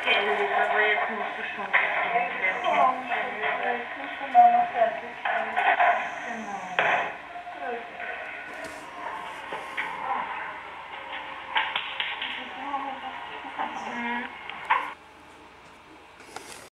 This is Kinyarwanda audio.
Okay, aber jetzt musst du schon. Ja, ich muss schon mal fertig.